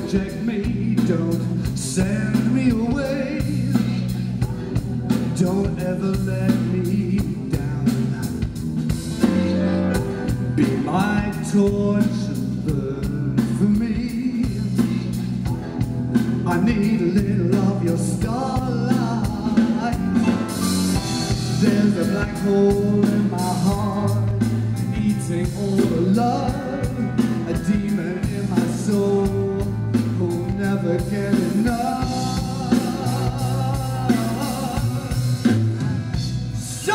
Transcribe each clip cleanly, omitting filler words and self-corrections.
reject me, don't send me away, don't ever let me down. Be my torch and burn for me. I need a little of your starlight. There's a black hole in my heart, eating all the love, a demon in my soul who'll never get enough. So,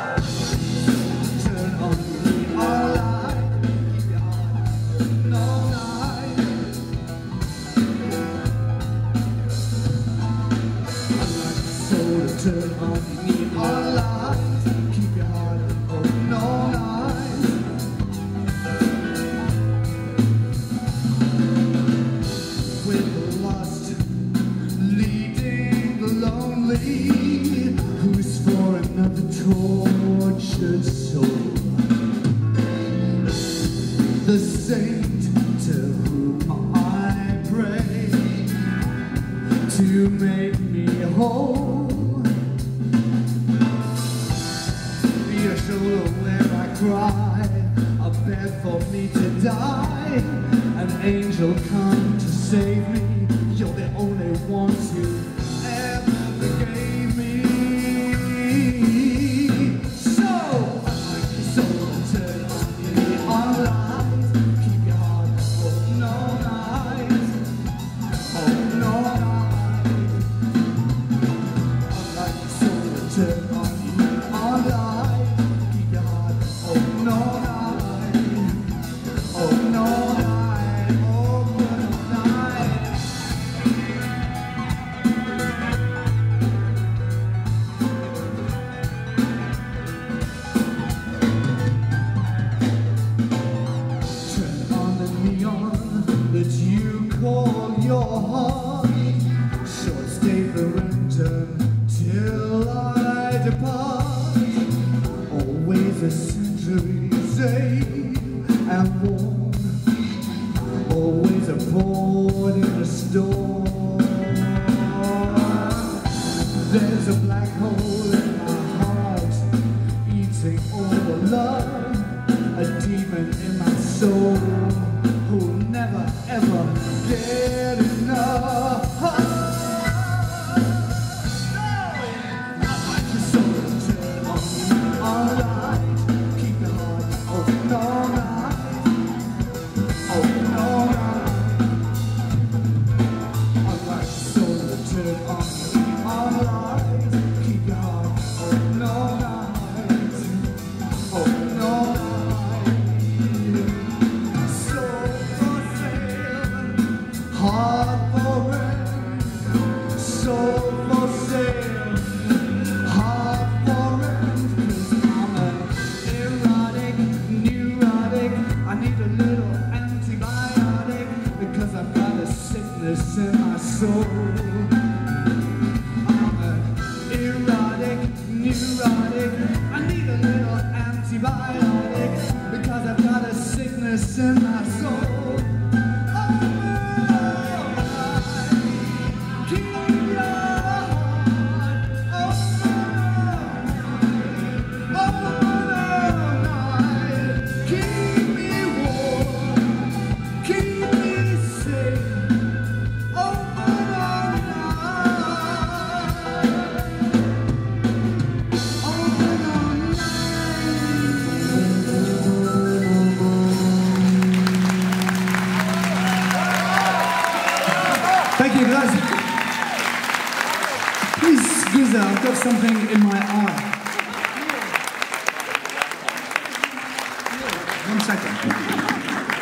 turn on the light, keep your heart open all night. I'd like the soul to turn on the neon light, keep your heart open all night. Who's for another tortured soul? The saint to whom I pray to make me whole. Be a shoulder where I cry, a bed for me to die, an angel come to save me. You're the only ones who ever forgave me. So, I'd like your soul to turn on the neon light, keep your heart open all night, open all night. I'd like your soul to turn on the neon light, keep your heart open all night, open all night. That you call your heart, short stay for return till I depart. Always a century safe and warm, always a port in a storm. There's a black hole in my heart, eating all the love, a demon in my soul who'll never ever get enough. I'd like your soul to turn on me all night, keep your heart open all night, open all night. I'd like your soul to turn on me all night, keep your heart open all night, open all night. Heart for rent, soul for sale. Heart for rent, 'cause I'm an erotic, neurotic. I need a little antibiotic because I've got a sickness in my soul. I'm an erotic, neurotic. I need a little antibiotic because I've got a sickness in my soul. Thank you, guys. Please, Giza, I've got something in my eye. 1 second.